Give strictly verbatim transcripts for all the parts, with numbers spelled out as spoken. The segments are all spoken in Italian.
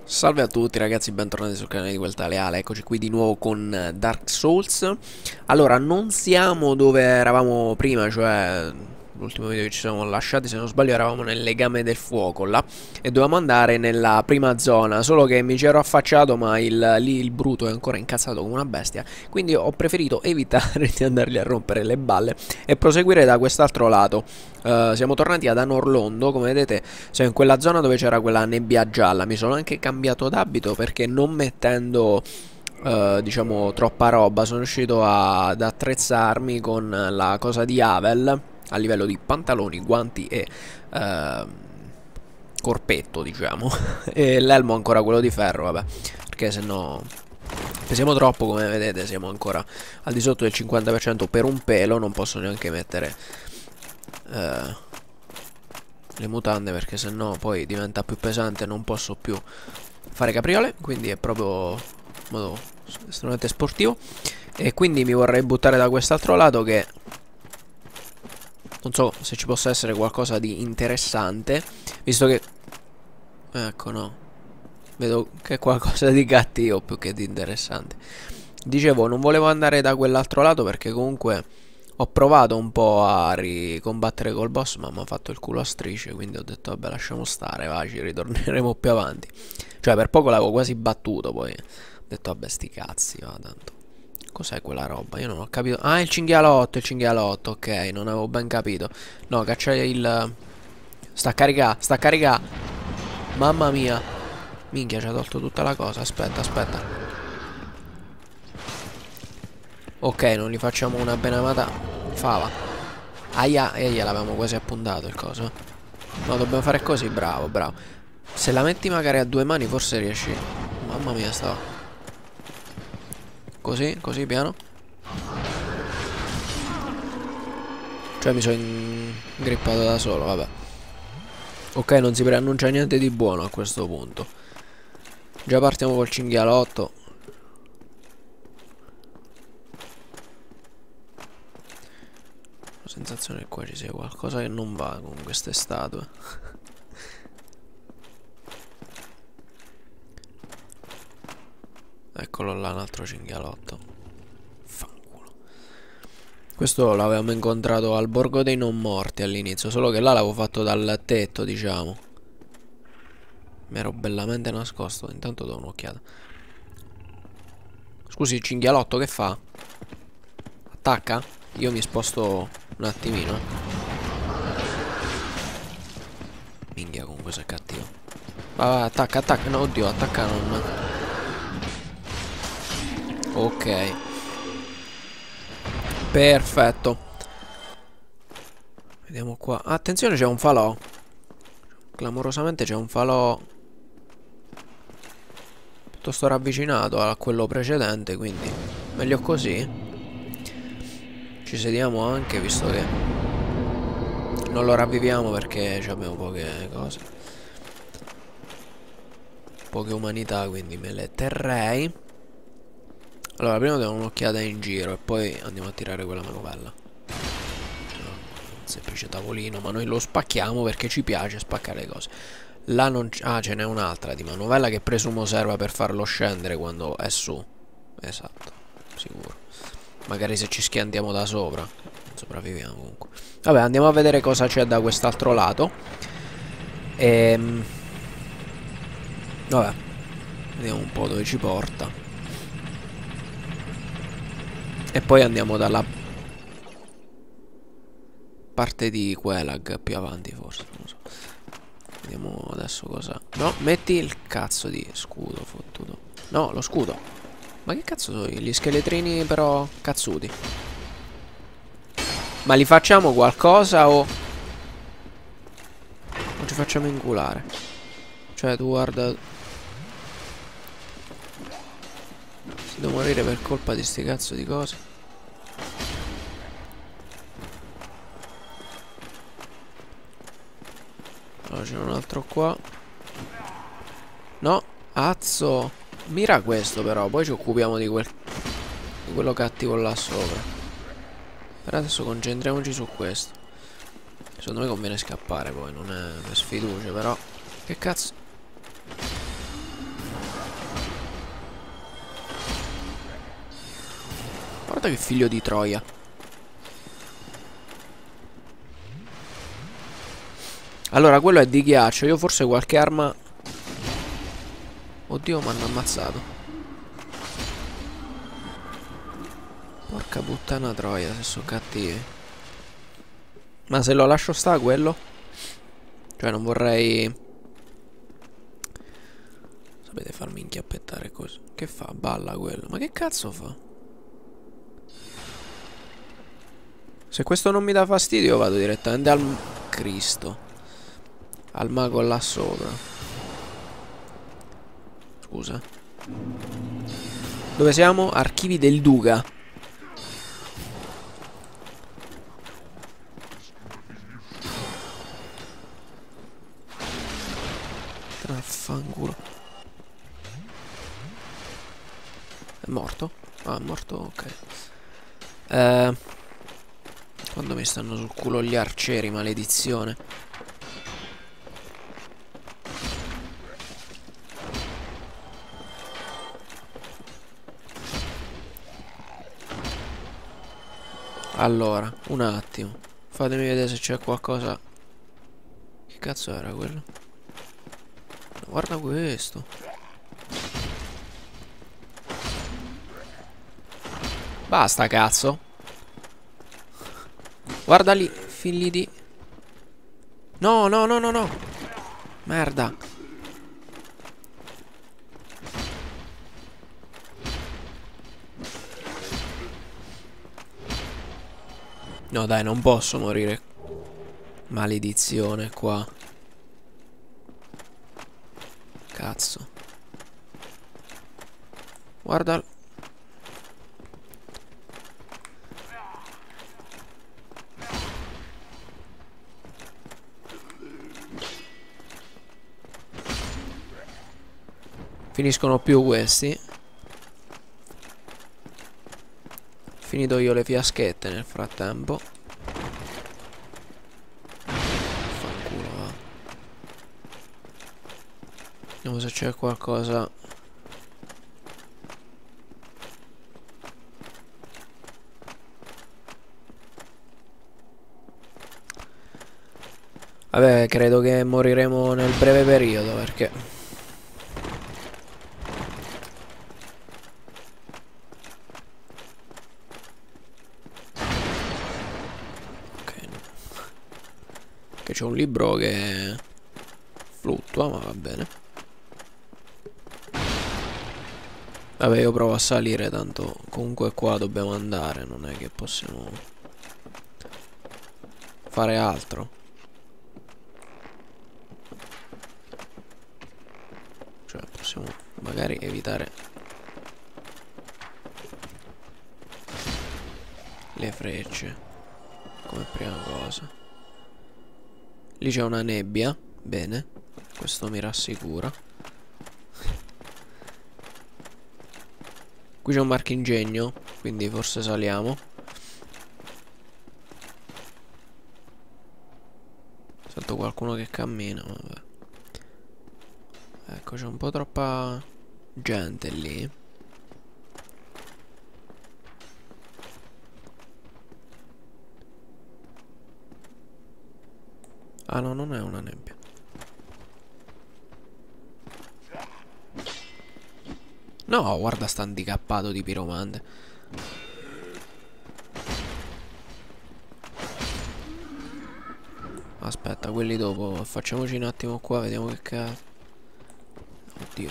Salve a tutti ragazzi, bentornati sul canale di Vuelta Leale, eccoci qui di nuovo con Dark Souls. Allora, non siamo dove eravamo prima, cioè l'ultimo video che ci siamo lasciati, se non sbaglio eravamo nel legame del fuoco là, e dovevamo andare nella prima zona, solo che mi ci ero affacciato ma il, lì il bruto è ancora incazzato come una bestia, quindi ho preferito evitare di andargli a rompere le balle e proseguire da quest'altro lato. Uh, siamo tornati ad Anorlondo, come vedete siamo in quella zona dove c'era quella nebbia gialla. Mi sono anche cambiato d'abito perché non mettendo uh, diciamo troppa roba sono riuscito a, ad attrezzarmi con la cosa di Havel a livello di pantaloni, guanti e uh, corpetto, diciamo. E l'elmo ancora quello di ferro, vabbè, perché se no pesiamo troppo, come vedete siamo ancora al di sotto del cinquanta per cento per un pelo. Non posso neanche mettere uh, le mutande perché sennò poi diventa più pesante e non posso più fare capriole, quindi è proprio in modo estremamente sportivo. E quindi mi vorrei buttare da quest'altro lato, che non so se ci possa essere qualcosa di interessante, visto che ecco, no, vedo che è qualcosa di cattivo più che di interessante. Dicevo, non volevo andare da quell'altro lato perché comunque ho provato un po' a ricombattere col boss, ma mi ha fatto il culo a strisce, quindi ho detto vabbè, lasciamo stare, va, ci ritorneremo più avanti. Cioè per poco l'avevo quasi battuto, poi ho detto vabbè, sti cazzi, va tanto. Cos'è quella roba? Io non ho capito. Ah, il cinghialotto, il cinghialotto, ok, non avevo ben capito. No, caccia il... Sta a caricà, sta a caricà. Mamma mia. Minchia, ci ha tolto tutta la cosa, aspetta, aspetta. Ok, non gli facciamo una benamata fava. Aia, aia, l'avevamo quasi appuntato il coso. No, dobbiamo fare così, bravo, bravo. Se la metti magari a due mani forse riesci. Mamma mia, stava. Così, così, piano. Cioè mi sono ingrippato da solo, vabbè. Ok, non si preannuncia niente di buono a questo punto. Già partiamo col cinghialotto. Ho la sensazione che qua ci sia qualcosa che non va con queste statue. Eccolo là, un altro cinghialotto. Fanculo. Questo l'avevamo incontrato al Borgo dei Non Morti all'inizio, solo che là l'avevo fatto dal tetto, diciamo. Mi ero bellamente nascosto, intanto do un'occhiata. Scusi, il cinghialotto che fa? Attacca? Io mi sposto un attimino. Minchia, comunque sei cattivo. Vai, vai, attacca, attacca. No, oddio, attacca non... Ok. Perfetto. Vediamo qua. Attenzione, c'è un falò. Clamorosamente c'è un falò piuttosto ravvicinato a quello precedente, quindi meglio così. Ci sediamo anche, visto che non lo ravviviamo perché abbiamo poche cose, poche umanità, quindi me le terrei. Allora, prima diamo un'occhiata in giro e poi andiamo a tirare quella manovella. No, un semplice tavolino, ma noi lo spacchiamo perché ci piace spaccare le cose. Là non c- ah, ce n'è un'altra di manovella che presumo serva per farlo scendere quando è su. Esatto, sicuro. Magari se ci schiantiamo da sopra non sopravviviamo comunque. Vabbè, andiamo a vedere cosa c'è da quest'altro lato. Ehm Vabbè, vediamo un po' dove ci porta. E poi andiamo dalla parte di Quelag più avanti, forse, non so. Vediamo adesso cosa. No, metti il cazzo di scudo fottuto. No, lo scudo. Ma che cazzo sono gli scheletrini però cazzuti? Ma li facciamo qualcosa o non ci facciamo inculare? Cioè tu guarda, si devo morire per colpa di sti cazzo di cose. Allora c'è un altro qua. No, azzo. Mira questo però, poi ci occupiamo di quel di quello cattivo là sopra. Per adesso concentriamoci su questo. Secondo me conviene scappare, poi non è per sfiducia, però. Che cazzo? Guarda che figlio di troia. Allora, quello è di ghiaccio. Io forse qualche arma... Oddio, mi hanno ammazzato. Porca puttana troia, se sono cattivi. Ma se lo lascio sta quello? Cioè, non vorrei... Sapete farmi inchiappettare così. Che fa? Balla quello. Ma che cazzo fa? Se questo non mi dà fastidio, vado direttamente al... Cristo. Al mago là sopra. Scusa. Dove siamo? Archivi del Duca. Affanculo. È morto? Ah, è morto, ok. Eh, quando mi stanno sul culo gli arcieri, maledizione. Allora, un attimo. Fatemi vedere se c'è qualcosa. Che cazzo era quello? Guarda questo. Basta, cazzo. Guarda lì, figli di... No, no, no, no, no. Merda. No, dai, non posso morire. Maledizione qua. Cazzo. Guarda. Finiscono più questi. Finito io le fiaschette nel frattempo. Fanculo, va. Vediamo se c'è qualcosa. Vabbè, credo che moriremo nel breve periodo perché... Che c'è un libro che fluttua, ma va bene. Vabbè, io provo a salire, tanto comunque qua dobbiamo andare, non è che possiamo fare altro. Cioè, possiamo magari evitare le frecce come prima cosa. Lì c'è una nebbia. Bene. Questo mi rassicura. Qui c'è un marchingegno, quindi forse saliamo. Sento qualcuno che cammina, vabbè. Ecco, c'è un po' troppa gente lì. Ah no, non è una nebbia. No, guarda sta handicappato di piromante. Aspetta, quelli dopo. Facciamoci un attimo qua, vediamo che cazzo. Oddio.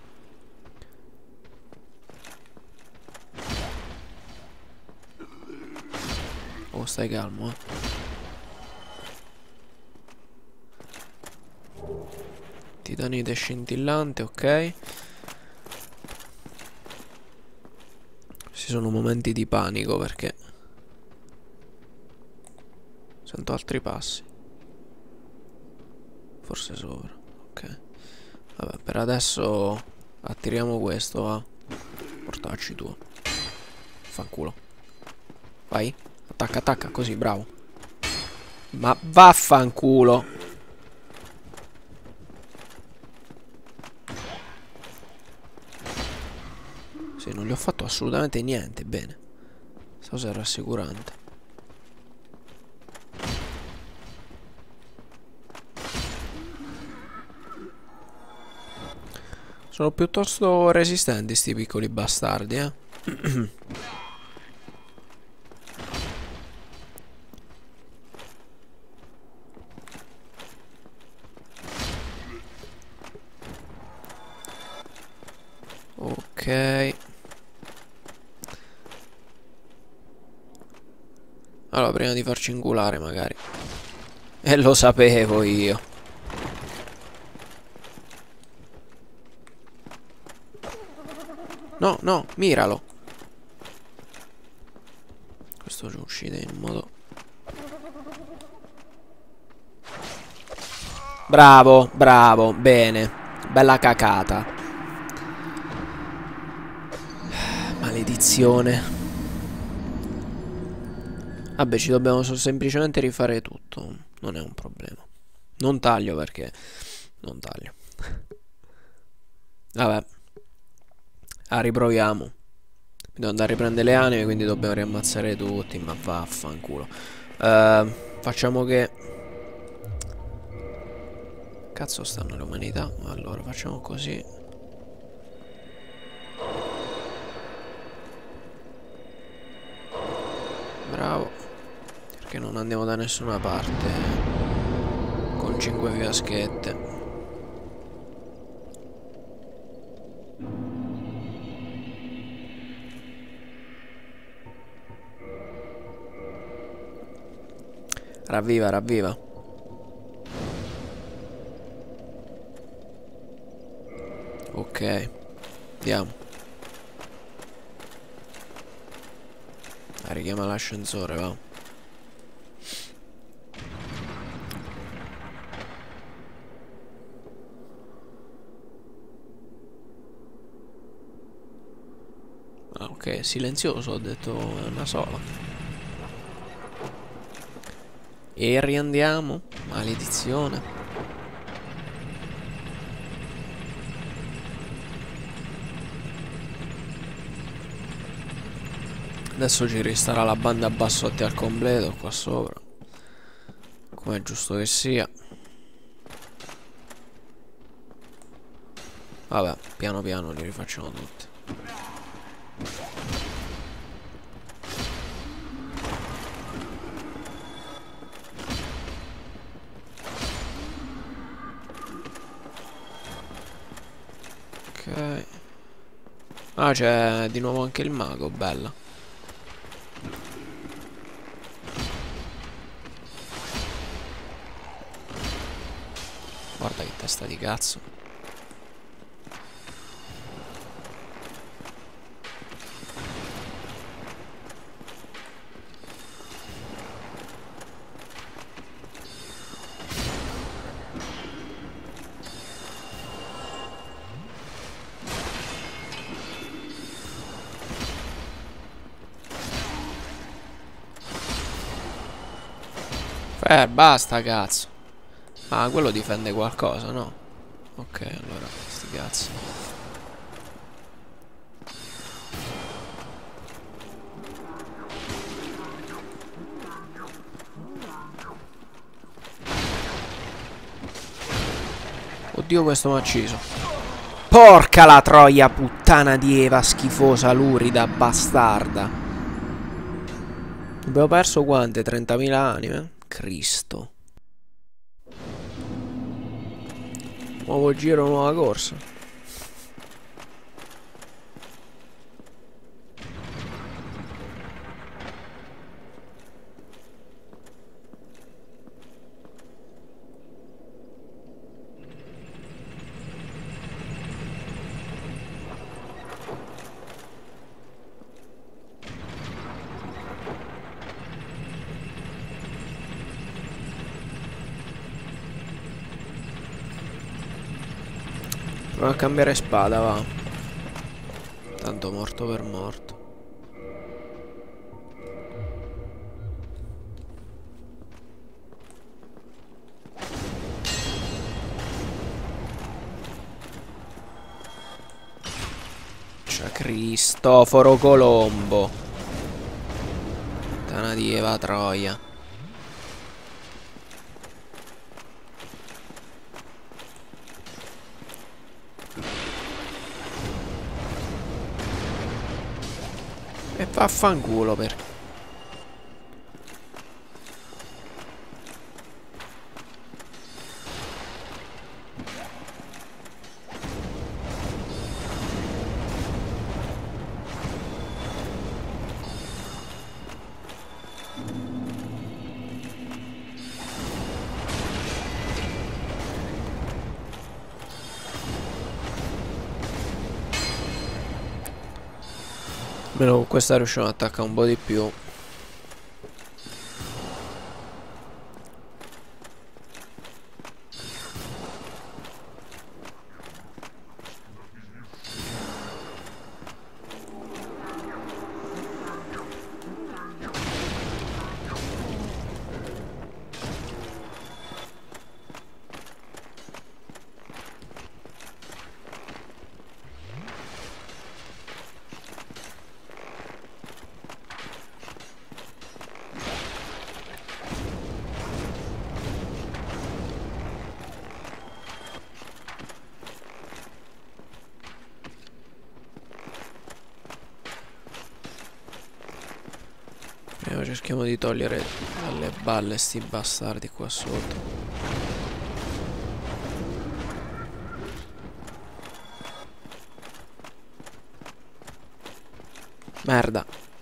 Oh, stai calmo, eh. Titanite scintillante, ok. Ci sono momenti di panico perché sento altri passi. Forse sopra, ok. Vabbè, per adesso attiriamo questo, va. Portacci tu. Fanculo. Vai. Attacca, attacca, così, bravo. Ma vaffanculo. Sì, non gli ho fatto assolutamente niente, bene. So se è rassicurante. Sono piuttosto resistenti sti piccoli bastardi, eh. Ok. Allora, prima di farci ingulare magari. E lo sapevo io. No, no, miralo. Questo ci uccide in modo... Bravo, bravo, bene. Bella cacata. Maledizione. Vabbè, ci dobbiamo semplicemente rifare tutto. Non è un problema. Non taglio perché... Non taglio. Vabbè. Ah, riproviamo. Devo andare a riprendere le anime, quindi dobbiamo riammazzare tutti. Ma vaffanculo. uh, Facciamo che... Cazzo stanno le umanità. Allora, facciamo così. Bravo. Perché non andiamo da nessuna parte con cinque fiaschette. Ravviva, ravviva. Ok. Andiamo. Ah, richiama l'ascensore, va. Ah, ok, silenzioso, ho detto una sola. E riandiamo. Maledizione. Adesso ci ristarà la banda bassotti al completo qua sopra, come è giusto che sia. Vabbè, piano piano li rifacciamo tutti. Ok. Ah, c'è di nuovo anche il mago, bella. Guarda che testa di cazzo. Eh, basta cazzo. Ah, quello difende qualcosa, no? Ok, allora, sti cazzi. Oddio, questo mi ha ucciso. Porca la troia, puttana di Eva, schifosa, lurida, bastarda. Abbiamo perso quante? trentamila anime? Cristo. Nuovo giro, nuova corsa. Proviamo a cambiare spada, va. Tanto morto per morto. C'è Cristoforo Colombo. Puttana di Eva Troia. E vaffanculo per... Almeno con questa riusciamo ad attaccare un po' di più. Prima cerchiamo di togliere dalle balle sti bastardi qua sotto. Merda.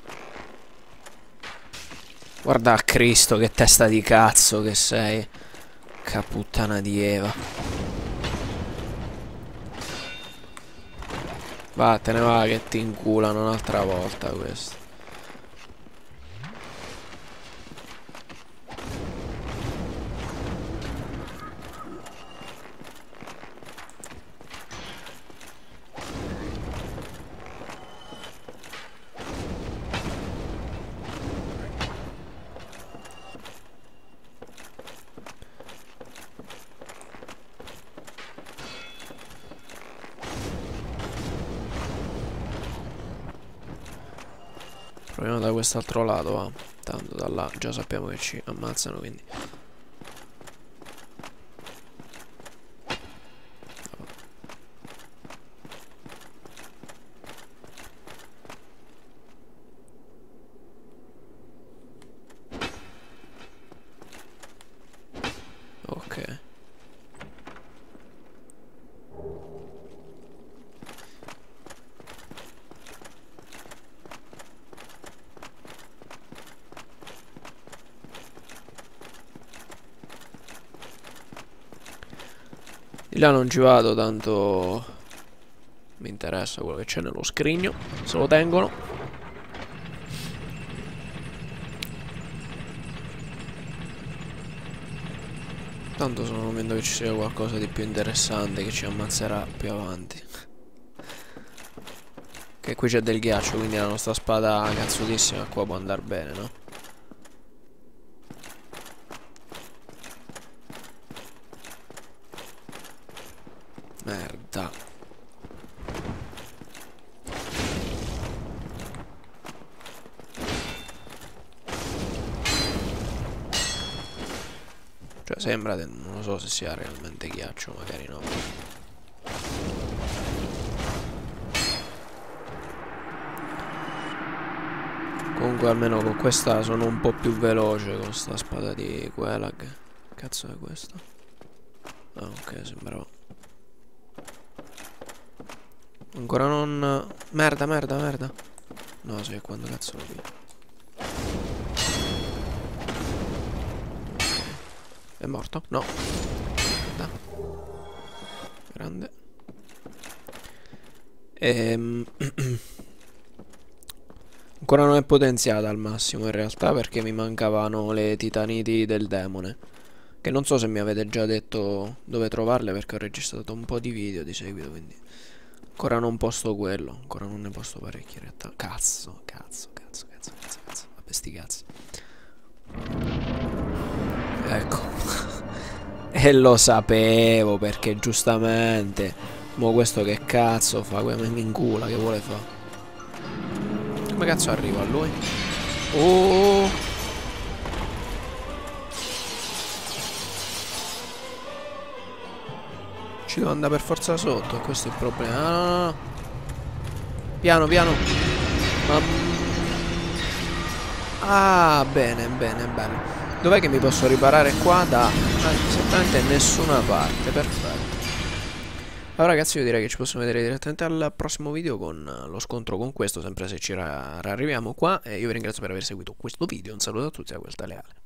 Guarda a Cristo che testa di cazzo che sei. Che puttana di Eva. Vattene va che ti inculano un'altra volta questo. Proviamo da quest'altro lato, va. Tanto da là già sappiamo che ci ammazzano, quindi. Ok. Di là non ci vado, tanto mi interessa quello che c'è nello scrigno, se lo tengono. Tanto sono convinto che ci sia qualcosa di più interessante che ci ammazzerà più avanti. Che qui c'è del ghiaccio, quindi la nostra spada cazzutissima qua può andare bene, no? Merda. Cioè sembra, non lo so se sia realmente ghiaccio, magari no. Comunque almeno con questa sono un po' più veloce con sta spada di Quelag. Cazzo è questo? Ah ok, sembrava. Ancora non... Merda, merda, merda. No, sì, quando cazzo lo piglio. È morto? No. Da. Grande. Ehm... Ancora non è potenziata al massimo in realtà, perché mi mancavano le titaniti del demone. Che non so se mi avete già detto dove trovarle, perché ho registrato un po' di video di seguito, quindi... Ancora non posto quello, ancora non ne posto parecchi in realtà. Cazzo, cazzo, cazzo, cazzo, cazzo, cazzo. Vabbè sti cazzi. Ecco. E lo sapevo, perché giustamente. Mo questo che cazzo fa? Mi incula, che vuole fare? Come cazzo arrivo a lui? Oh! Ci devo andare per forza sotto, questo è il problema. No, no, no. Piano, piano. Mam- Ah, bene, bene, bene. Dov'è che mi posso riparare qua? Da ah, esattamente nessuna parte, perfetto. Allora ragazzi, io direi che ci possiamo vedere direttamente al prossimo video con lo scontro con questo, sempre se ci ra arriviamo qua. E io vi ringrazio per aver seguito questo video. Un saluto a tutti da Guelta Leale.